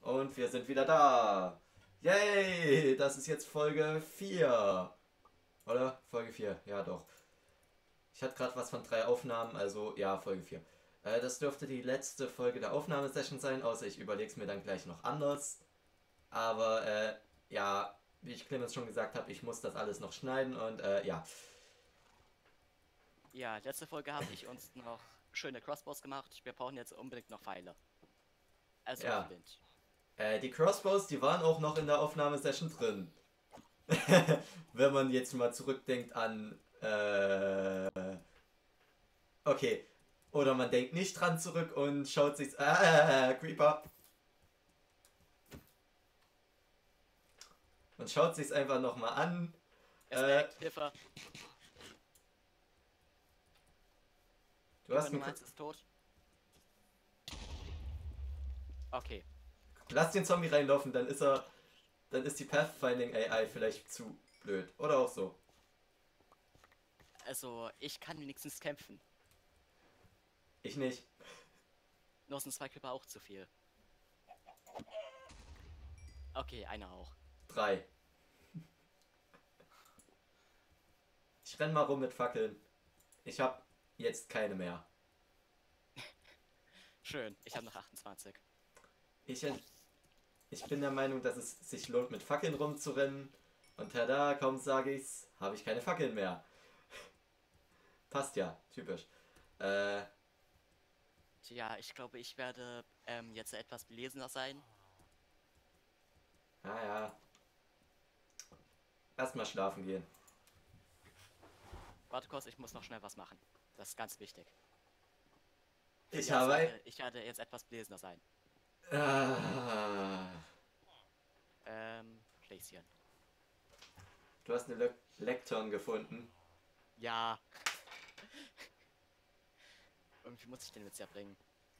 Und wir sind wieder da. Yay, das ist jetzt Folge 4. Oder? Folge 4, ja doch. Ich hatte gerade was von 3 Aufnahmen, also ja, Folge 4. Das dürfte die letzte Folge der Aufnahmesession sein, außer ich überlege es mir dann gleich noch anders. Aber ja, wie ich Clemens schon gesagt habe, ich muss das alles noch schneiden und ja. Ja, letzte Folge habe ich uns noch schöne Crossbows gemacht. Wir brauchen jetzt unbedingt noch Pfeile. Also Ja. Flint. Die Crossbows, die waren auch noch in der Aufnahmesession drin. Wenn man jetzt mal zurückdenkt an okay. Oder man denkt nicht dran zurück und schaut sich. Creeper. Und schaut sich's einfach nochmal an. Es Äh, laggt, Hilfe. du Creeper hast einen. Nummer 1 ist tot. Okay. Lass den Zombie reinlaufen, dann ist er. Dann ist die Pathfinding AI vielleicht zu blöd. Oder auch so. Also, ich kann wenigstens kämpfen. Ich nicht. Nur sind 2 Creeper auch zu viel. Okay, einer auch. 3. Ich renn mal rum mit Fackeln. Ich hab jetzt keine mehr. Schön, ich habe noch 28. Ich, ich bin der Meinung, dass es sich lohnt, mit Fackeln rumzurennen. Und tada, kaum sage ich's, habe ich keine Fackeln mehr. Passt ja, typisch. Äh, Tja, ich glaube, ich werde jetzt etwas belesener sein. naja. Erstmal schlafen gehen. Warte kurz, ich muss noch schnell was machen. Das ist ganz wichtig. Ich Ja, habe. ich werde jetzt etwas belesener sein. Ah, Schläfchen. du hast eine Lekton gefunden. Ja. Irgendwie muss ich den Witz ja bringen.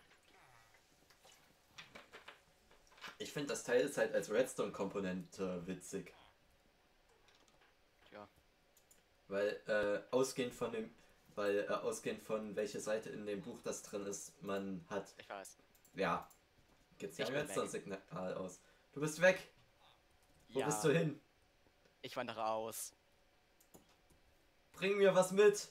Ich finde das Teil ist halt als Redstone-Komponente witzig. Ja. Weil ausgehend von welcher Seite in dem Buch das drin ist, man hat, Ich weiß. ja, gibt's ja Ich ein bin weg. Redstone-Signal aus. Du bist weg. Wo bist Ja, du hin? ich wandere aus. Bring mir was mit.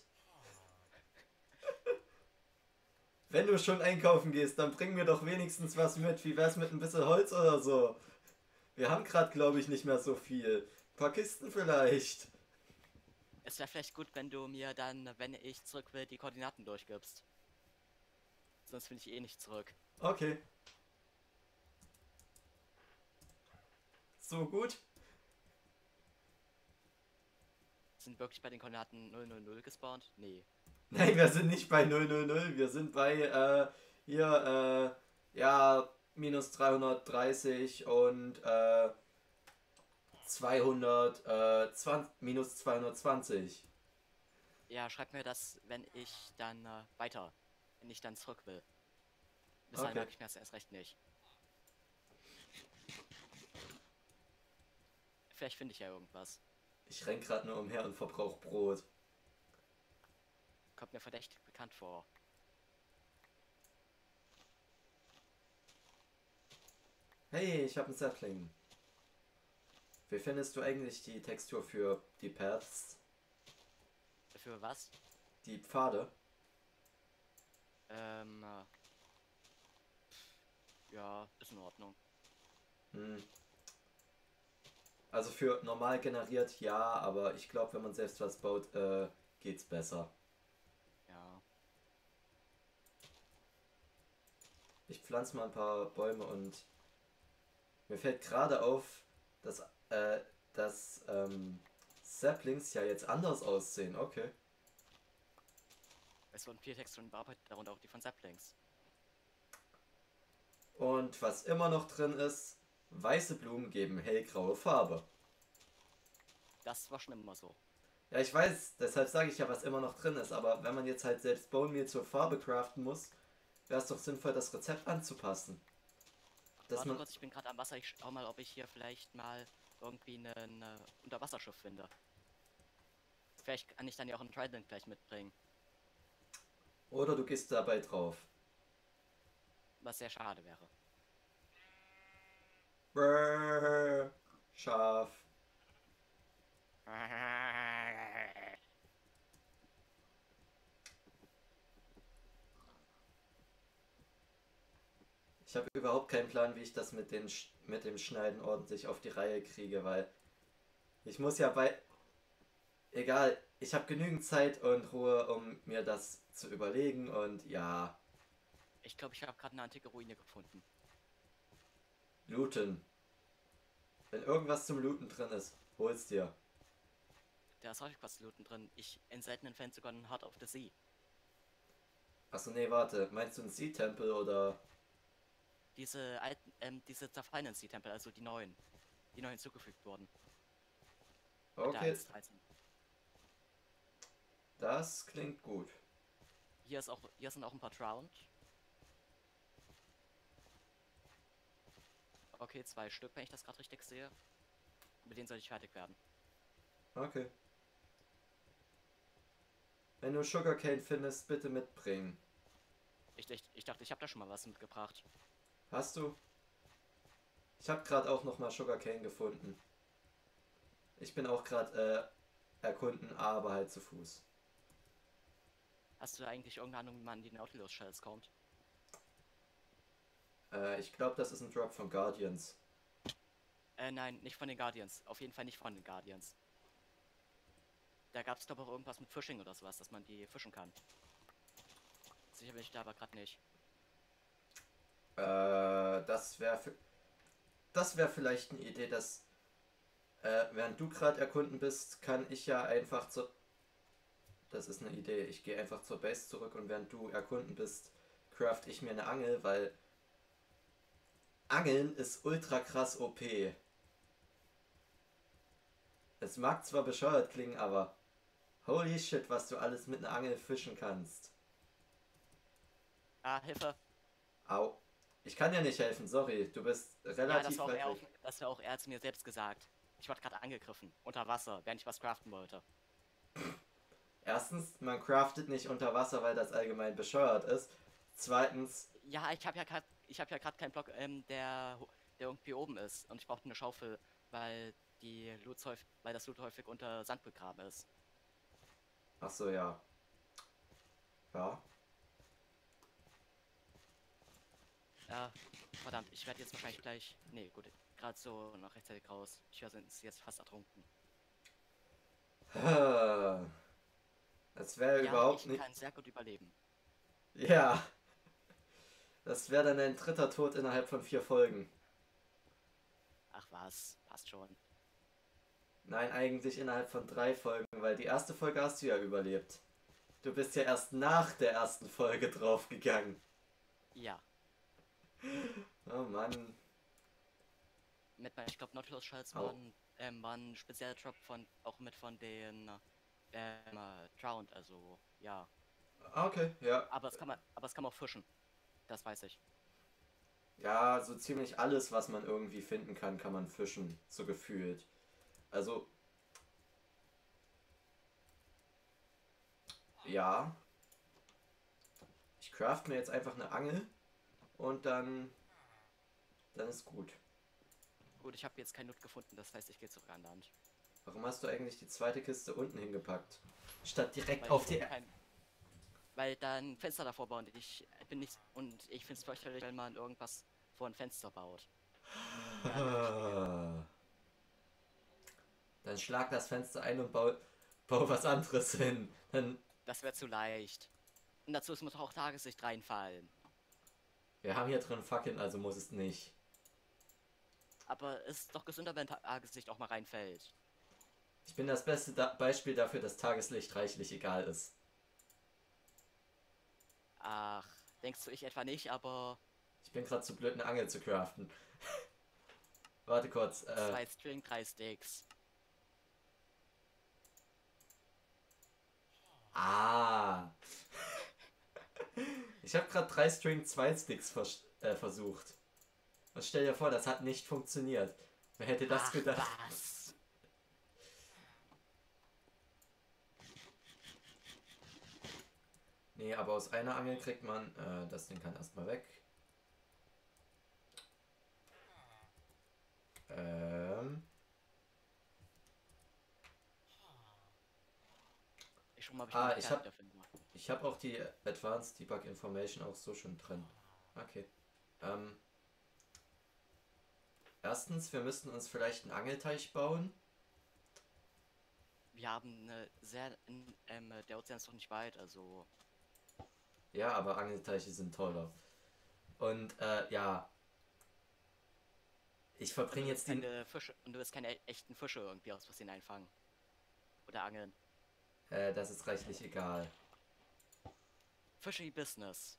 Wenn du schon einkaufen gehst, dann bring mir doch wenigstens was mit. Wie wär's mit ein bisschen Holz oder so? Wir haben gerade, glaube ich, nicht mehr so viel. Ein paar Kisten vielleicht. Es wäre vielleicht gut, wenn du mir dann, wenn ich zurück will, die Koordinaten durchgibst. Sonst finde ich eh nicht zurück. Okay. So gut. Sind wirklich bei den Koordinaten 000 gespawnt? Nee. Nein, wir sind nicht bei 000. Wir sind bei, hier, ja, minus 330 und, minus 220. Ja, schreib mir das, wenn ich dann wenn ich dann zurück will. Bis dahin Okay. mag ich mir das erst recht nicht. Vielleicht finde ich ja irgendwas. Ich renn gerade nur umher und verbrauch Brot. Kommt mir verdächtig bekannt vor. Hey, ich habe einen Sapling. Wie findest du eigentlich die Textur für die Paths? Für was? Die Pfade? Ähm, äh, ja, ist in Ordnung. Hm. Also für normal generiert ja, aber ich glaube, wenn man selbst was baut, geht's besser. Ja. Ich pflanze mal ein paar Bäume und mir fällt gerade auf, dass, Saplings ja jetzt anders aussehen. Okay. Es wurden 4 Texturen bearbeitet, darunter auch die von Saplings. Und was immer noch drin ist, weiße Blumen geben hellgraue Farbe. Das war schon immer so. Ja, ich weiß, deshalb sage ich ja, was immer noch drin ist, aber wenn man jetzt halt selbst Bone Meal zur Farbe craften muss, wäre es doch sinnvoll, das Rezept anzupassen. Dass Warte man. kurz, ich bin gerade am Wasser. Ich schau mal, ob ich hier vielleicht mal irgendwie einen Unterwasserschiff finde. Vielleicht kann ich dann ja auch einen Trident gleich mitbringen. Oder du gehst dabei drauf. Was sehr schade wäre. Brrr. Schaf. Ich habe überhaupt keinen Plan, wie ich das mit mit dem Schneiden ordentlich auf die Reihe kriege, weil ich muss ja bei... Egal, ich habe genügend Zeit und Ruhe, um mir das zu überlegen und ja, Ich glaube, ich habe gerade eine antike Ruine gefunden. looten. Wenn irgendwas zum Looten drin ist, hol's dir. Da ist häufig was Looten drin. In seltenen Fällen sogar ein Heart of the Sea. Achso, nee, warte. Meinst du einen Sea-Tempel oder... Diese alten, diese zerfallenen Sea-Tempel, also die neuen. Die neu hinzugefügt wurden. Mit der Okay, 1.13. das klingt gut. Hier sind auch ein paar Drowned. Okay, 2 Stück, wenn ich das gerade richtig sehe. Mit denen soll ich fertig werden. Okay. Wenn du Sugarcane findest, bitte mitbringen. Ich dachte, ich habe da schon mal was mitgebracht. Hast du? Ich habe gerade auch nochmal Sugarcane gefunden. Ich bin auch gerade erkunden, aber halt zu Fuß. Hast du eigentlich irgendeine Ahnung, wie man an die Nautilus Shells kommt? Ich glaube, das ist ein Drop von Guardians. Nein, nicht von den Guardians. Auf jeden Fall nicht von den Guardians. Da gab es glaube ich auch irgendwas mit Fishing oder sowas, dass man die fischen kann. Sicher bin ich da aber gerade nicht. Das wäre vielleicht eine Idee, dass während du gerade erkunden bist, kann ich ja einfach zur... Das ist eine Idee. Ich gehe einfach zur Base zurück und während du erkunden bist, craft ich mir eine Angel, weil Angeln ist ultra krass OP. Es mag zwar bescheuert klingen, aber holy shit, was du alles mit einer Angel fischen kannst. Ah, Hilfe! Au. Ich kann dir nicht helfen, sorry. Du bist Ja, relativ weit weg. das war auch er zu mir selbst gesagt. Ich wurde gerade angegriffen. Unter Wasser, während ich was craften wollte. Erstens, man craftet nicht unter Wasser, weil das allgemein bescheuert ist. Zweitens, Ja, ich habe ja gerade keinen Block, der irgendwie oben ist. Und ich brauchte eine Schaufel, weil weil das Loot häufig unter Sand begraben ist. ach so, ja. Ja. Ja, verdammt, ich werde jetzt wahrscheinlich gleich. Nee, gut, gerade so noch rechtzeitig raus. Ich werde jetzt fast ertrunken. Das wäre Ja, überhaupt ich nicht. kann sehr gut überleben. Ja, das wäre dann ein dritter Tod innerhalb von 4 Folgen. Ach was, passt schon. Nein, eigentlich innerhalb von 3 Folgen, weil die erste Folge hast du ja überlebt. Du bist ja erst nach der ersten Folge draufgegangen. Ja, Oh Mann. ich glaube, Nautilus Shells Au. waren ein spezieller Drop auch mit von den Drowned, also ja. Okay, ja. Aber es kann man auch fischen. Das weiß ich. Ja, so ziemlich alles, was man irgendwie finden kann, kann man fischen, so gefühlt. Also, ja. Ich craft mir jetzt einfach eine Angel und dann ist gut. Gut, ich habe jetzt kein Loot gefunden, das heißt, ich gehe zurück an Land. Warum hast du eigentlich die zweite Kiste unten hingepackt? Statt direkt Weil auf ich die... kein, weil da ein Fenster davor baut und ich finde es fürchterlich, wenn man irgendwas vor ein Fenster baut. Dann schlag das Fenster ein und bau was anderes hin. Dann, Das wäre zu leicht. Und dazu muss auch Tageslicht reinfallen. wir haben hier drin Fackeln, also muss es nicht. Aber es ist doch gesünder, wenn Tageslicht auch mal reinfällt. Ich bin das beste Beispiel dafür, dass Tageslicht reichlich egal ist. Ach, denkst du ich etwa nicht, aber Ich bin gerade zu blöd, eine Angel zu craften. Warte kurz. 2 String, 3 Sticks. Ah. Ich habe gerade 3 String 2 Sticks versucht. Und stell dir vor, das hat nicht funktioniert. Wer hätte das Ach, gedacht? was? Nee, aber aus einer Angel kriegt man, das Ding kann erstmal weg. Strom habe ich Ah, meine Pferde dafür gemacht. ich habe auch die Advanced Debug Information auch so schon drin. Okay. Ähm, erstens, wir müssten uns vielleicht einen Angelteich bauen. Wir haben eine der Ozean ist doch nicht weit, also. Ja, aber Angelteiche sind toller. Und ja, ich Und du verbringe wirst jetzt die. keine Fische, und du wirst keine echten Fische irgendwie aus Versehen einfangen. Oder angeln. Das ist reichlich egal. Fishy Business.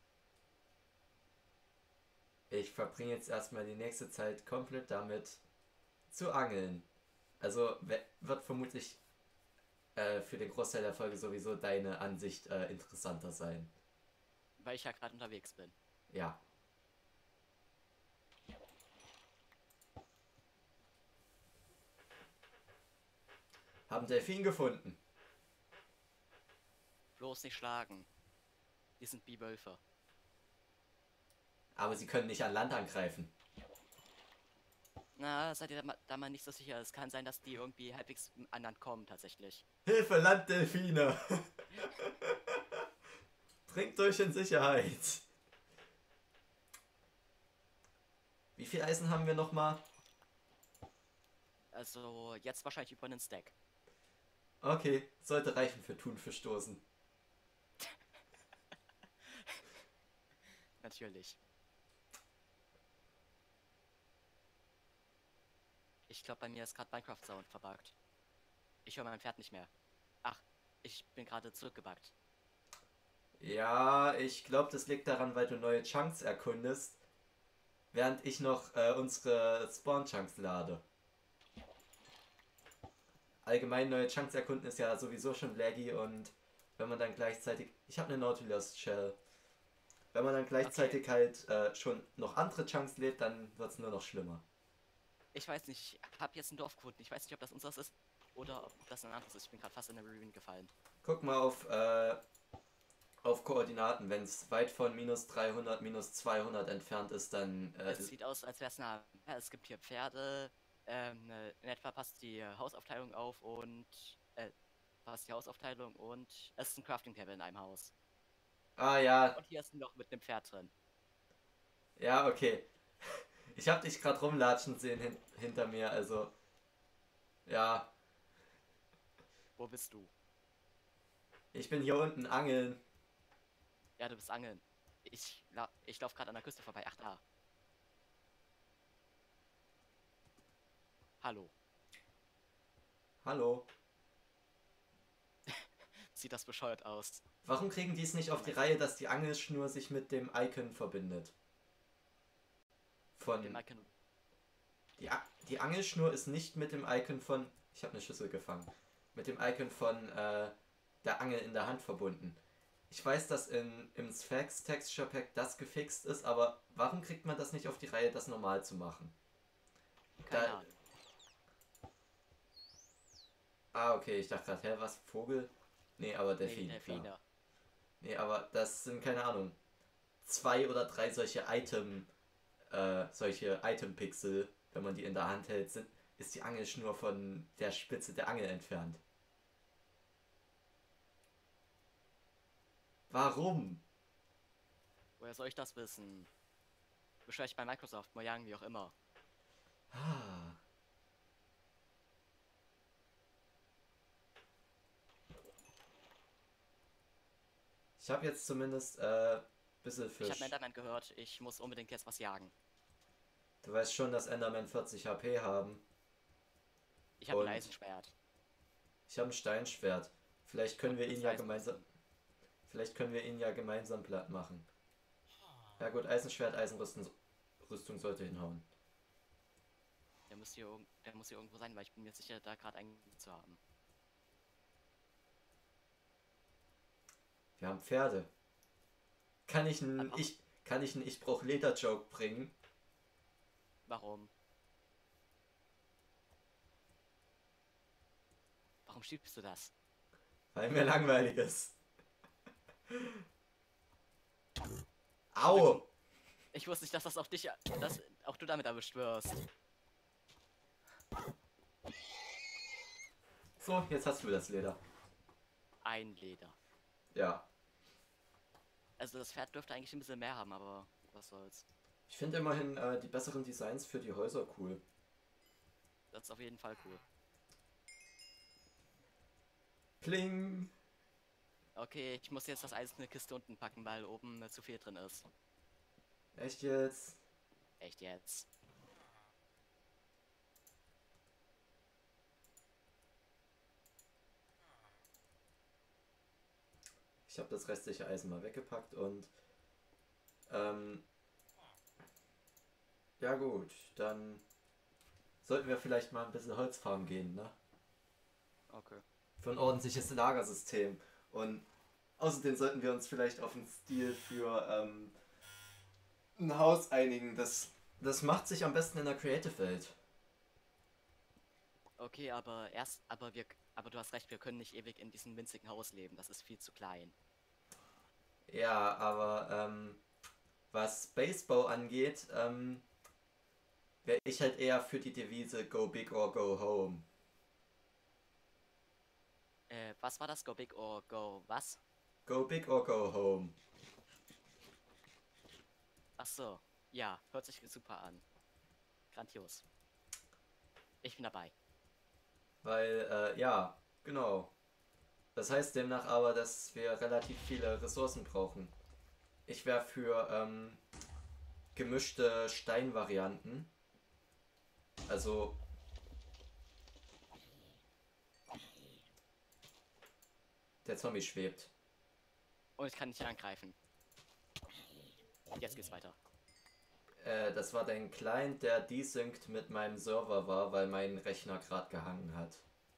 Ich verbringe jetzt erstmal die nächste Zeit komplett damit zu angeln. Also wird vermutlich für den Großteil der Folge sowieso deine Ansicht interessanter sein. Weil ich ja gerade unterwegs bin. Ja. Haben Delfin gefunden. Bloß nicht schlagen. Die sind wie Wölfe. Aber sie können nicht an Land angreifen. Na, seid ihr da mal nicht so sicher. Es kann sein, dass die irgendwie halbwegs an Land kommen, tatsächlich. Hilfe, Landdelfine! Bringt euch in Sicherheit. Wie viel Eisen haben wir nochmal? Also, jetzt wahrscheinlich über einen Stack. Okay, sollte reichen für Thunfischdosen. Natürlich. Ich glaube, bei mir ist gerade Minecraft Sound verbuggt. Ich höre mein Pferd nicht mehr. Ach, ich bin gerade zurückgebuggt. Ja, ich glaube, das liegt daran, weil du neue Chunks erkundest, während ich noch unsere Spawn-Chunks lade. Allgemein neue Chunks erkunden ist ja sowieso schon laggy und wenn man dann gleichzeitig... Ich habe eine Nautilus Shell. Wenn man dann gleichzeitig halt schon noch andere Chunks lädt, dann wird es nur noch schlimmer. Ich weiß nicht, ich habe jetzt ein Dorf gefunden. Ich weiß nicht, ob das unseres ist oder ob das ein anderes ist. Ich bin gerade fast in der Ruin gefallen. Guck mal auf Koordinaten. Wenn es weit von minus 300, minus 200 entfernt ist, dann... Es sieht aus, als wäre es nah. Ja, es gibt hier Pferde. In etwa passt die Hausaufteilung auf und passt die Hausaufteilung und es ist ein Crafting Table in einem Haus. ah ja, Und hier ist ein Loch mit einem Pferd drin. ja, okay. Ich habe dich gerade rumlatschen sehen hinter mir, also... Ja, Wo bist du? ich bin hier unten angeln. Ja, du bist angeln. Ich laufe gerade an der Küste vorbei. Ach da. Hallo. Hallo. Sieht das bescheuert aus? Warum kriegen die es nicht auf die Reihe, dass die Angelschnur sich mit dem Icon verbindet? Von... Dem Icon. Die Angelschnur ist nicht mit dem Icon von... Ich habe eine Schüssel gefangen. Mit dem Icon von der Angel in der Hand verbunden. Ich weiß, dass im Sphex Texture Pack das gefixt ist, aber warum kriegt man das nicht auf die Reihe, das normal zu machen? Keine Ahnung. Ah, okay, ich dachte gerade, hä, was? Vogel? Nee, aber Delfin. Nee, Delfine. Nee, aber das sind, keine Ahnung, 2 oder 3 solche Item-Pixel, wenn man die in der Hand hält, ist die Angelschnur von der Spitze der Angel entfernt. Warum? Woher soll ich das wissen? Beschwer ich bei Microsoft, Mojang, wie auch immer. Ah. Ich habe jetzt zumindest bisschen Ich habe Fisch. Enderman gehört, ich muss unbedingt jetzt was jagen. Du weißt schon, dass Enderman 40 HP haben. Ich habe ein Und Eisenschwert. ich habe ein Steinschwert. Vielleicht können wir ihn ja gemeinsam. Eisenrüstung. Vielleicht können wir ihn ja gemeinsam platt machen. Ja gut, Eisenschwert, Rüstung sollte hinhauen. Der muss hier irgendwo sein, weil ich bin mir sicher, da gerade einen zu haben. Wir haben Pferde. Kann ich einen Aber Ich brauch Leder Joke bringen? warum? Warum schiebst du das? Weil mir langweilig ist. Au! Ich wusste nicht, dass dass auch du damit erwischt wirst. So, jetzt hast du das Leder. ein Leder. Ja. Also das Pferd dürfte eigentlich ein bisschen mehr haben, aber was soll's. Ich finde immerhin die besseren Designs für die Häuser cool. Das ist auf jeden Fall cool. Pling! Okay, ich muss jetzt das Eis in eine Kiste unten packen, weil oben zu viel drin ist. Echt jetzt? Echt jetzt? Ich habe das restliche Eisen mal weggepackt und ähm, ja gut, dann sollten wir vielleicht mal ein bisschen Holz farmen gehen, ne? Okay. Für ein ordentliches Lagersystem. Und außerdem sollten wir uns vielleicht auf einen Stil für ein Haus einigen. Das macht sich am besten in der Creative-Welt. Okay, aber du hast recht, wir können nicht ewig in diesem winzigen Haus leben. Das ist viel zu klein. Ja, aber was Baseball angeht, wäre ich halt eher für die Devise Go Big or Go Home. Was war das? Go big or go was? Go Big or Go Home. Ach so. Ja, hört sich super an. Grandios. Ich bin dabei. Weil, ja, genau. Das heißt demnach aber, dass wir relativ viele Ressourcen brauchen. Ich wäre für gemischte Steinvarianten. Also, der Zombie schwebt. Und ich kann nicht angreifen. Jetzt geht's weiter. Das war dein Client, der desynced mit meinem Server war, weil mein Rechner gerade gehangen hat.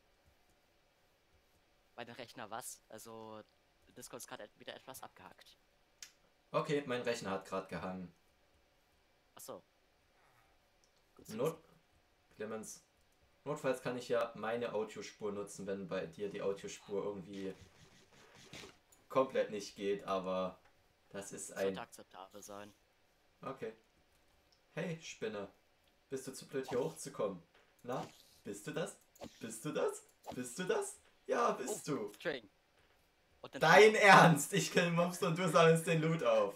Bei dem Rechner was? Also, Discord ist gerade wieder etwas abgehackt. Okay, mein Rechner hat gerade gehangen. Ach so. Gut zu Not wissen. Clemens, notfalls kann ich ja meine Audiospur nutzen, wenn bei dir die Audiospur irgendwie komplett nicht geht, aber das ist ein... Sollte akzeptabel sein. Okay. Hey, Spinne. Bist du zu blöd, hier hochzukommen? Na, bist du das? Bist du das? Bist du das? Ja, bist du. String. Und dann Dein Ernst? Ich kill Mobs und du sammelst den Loot auf.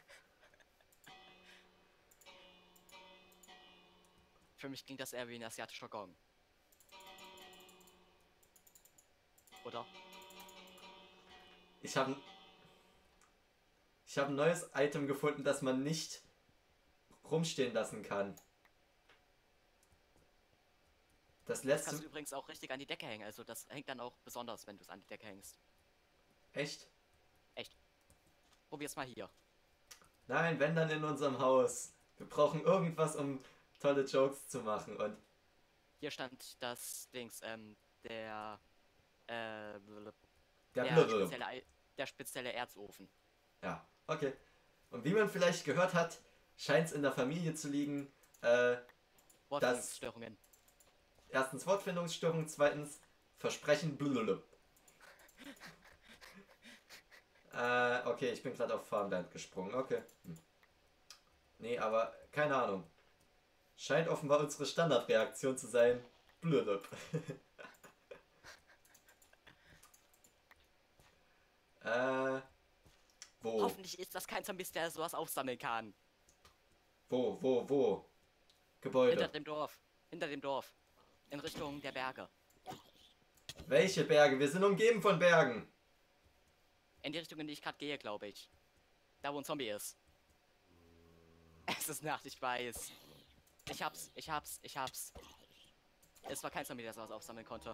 Für mich klingt das eher wie ein asiatischer Gong. Oder? Ich habe ein neues Item gefunden, das man nicht rumstehen lassen kann. Das Das letzte... kannst du übrigens auch richtig an die Decke hängen. Also das hängt dann auch besonders, wenn du es an die Decke hängst. Echt? Echt. Probier's mal hier. Nein, wenn dann in unserem Haus. Wir brauchen irgendwas, um tolle Jokes zu machen und... Hier stand das Dings, der, Der der Blubblub. der spezielle Erzofen. Ja, okay. Und wie man vielleicht gehört hat, scheint es in der Familie zu liegen, Wortfindungsstörungen. erstens Wortfindungsstörung, zweitens Versprechen blululub. Okay, ich bin gerade auf Farmland gesprungen, okay. Nee, aber keine Ahnung. Scheint offenbar unsere Standardreaktion zu sein. Blululub. Wo? Hoffentlich ist das kein Zombie, der sowas aufsammeln kann. Wo? Gebäude. Hinter dem Dorf. Hinter dem Dorf. In Richtung der Berge. Welche Berge? Wir sind umgeben von Bergen. In die Richtung, in die ich gerade gehe, glaube ich. Da, wo ein Zombie ist. Es ist Nacht, ich weiß. Ich hab's. Es war kein Zombie, der sowas aufsammeln konnte.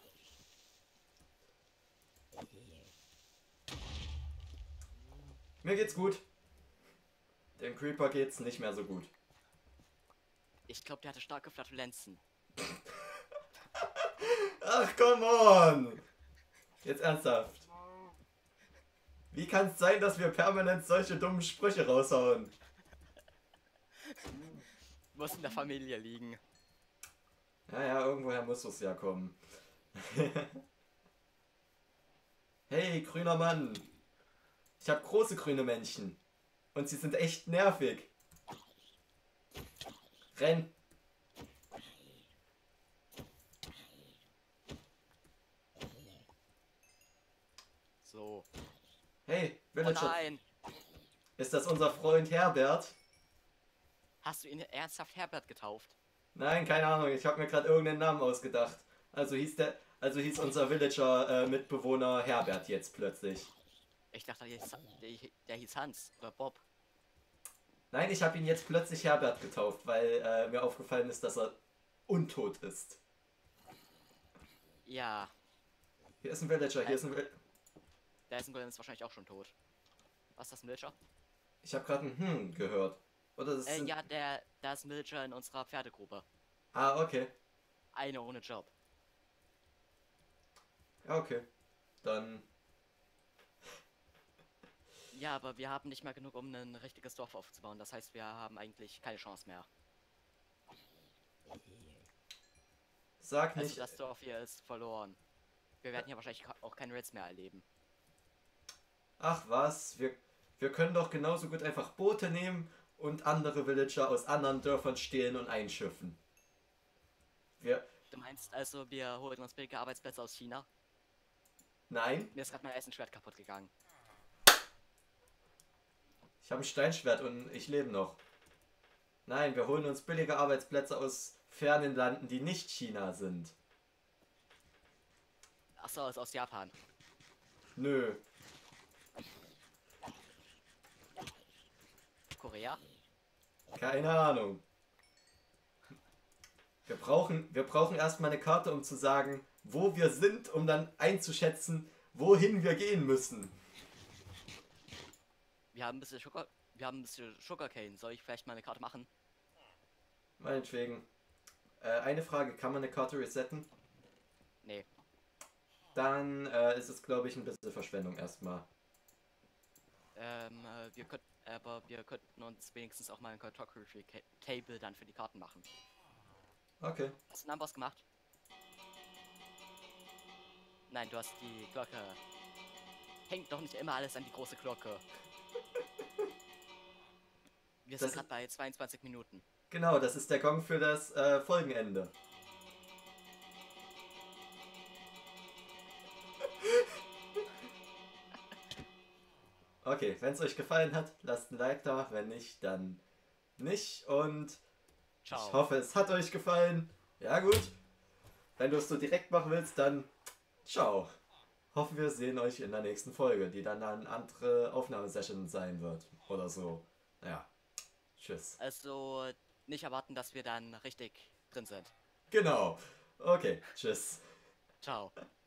Mir geht's gut. Dem Creeper geht's nicht mehr so gut. Ich glaube, der hatte starke Flatulenzen. Ach, come on! Jetzt ernsthaft. Wie kann es sein, dass wir permanent solche dummen Sprüche raushauen? Muss in der Familie liegen. Naja, irgendwoher muss es ja kommen. Hey, grüner Mann. Ich habe große grüne Männchen. Und sie sind echt nervig. Renn. Oh Villager. nein! Ist das unser Freund Herbert? Hast du ihn ernsthaft Herbert getauft? Nein, keine Ahnung. Ich habe mir gerade irgendeinen Namen ausgedacht. Also hieß unser Villager-Mitbewohner Herbert jetzt plötzlich. Ich dachte, der hieß Hans oder Bob. Nein, ich habe ihn jetzt plötzlich Herbert getauft, weil mir aufgefallen ist, dass er untot ist. Ja, Hier ist ein Villager, hier ist ein Villager. der Golem ist wahrscheinlich auch schon tot. Was ist das, ein Villager? Ich habe gerade ein gehört. Oder das sind... Ja, da ist ein Villager in unserer Pferdegruppe. Ah, okay. Eine ohne Job. Ja, okay. Dann... Ja, aber wir haben nicht mehr genug, um ein richtiges Dorf aufzubauen. Das heißt, wir haben eigentlich keine Chance mehr. Sag Also nicht... das Dorf hier ist verloren. Wir werden hier wahrscheinlich auch keine Raids mehr erleben. Ach was, wir können doch genauso gut einfach Boote nehmen und andere Villager aus anderen Dörfern stehlen und einschiffen. Wir... Du meinst also, wir holen uns billige Arbeitsplätze aus China? Nein, Mir ist gerade mein Eisenschwert kaputt gegangen. ich habe ein Steinschwert und ich lebe noch. Nein, wir holen uns billige Arbeitsplätze aus fernen Landen, die nicht China sind. Achso, ist aus Japan. Nö. Korea? Keine Ahnung. Wir brauchen erstmal eine Karte, um zu sagen, wo wir sind, um dann einzuschätzen, wohin wir gehen müssen. Wir haben ein bisschen Sugarcane. Soll ich vielleicht mal eine Karte machen? Meinetwegen. Eine Frage, kann man eine Karte resetten? Nee. Dann ist es, glaube ich, ein bisschen Verschwendung erstmal. Wir könnten uns wenigstens auch mal ein Cartography Table dann für die Karten machen. Okay. Hast du einen Amboss gemacht? Nein, du hast die Glocke. Hängt doch nicht immer alles an die große Glocke. Wir sind Das- gerade bei 22 Minuten. Genau, das ist der Gong für das Folgenende. Okay, wenn es euch gefallen hat, lasst ein Like da. Wenn nicht, dann nicht. Und Ciao. ich hoffe, es hat euch gefallen. Ja gut. Wenn du es so direkt machen willst, dann ciao. Hoffen wir sehen euch in der nächsten Folge, die dann eine andere Aufnahmesession sein wird. Oder so. Naja. Tschüss. Also nicht erwarten, dass wir dann richtig drin sind. Genau. Okay. Tschüss. Ciao.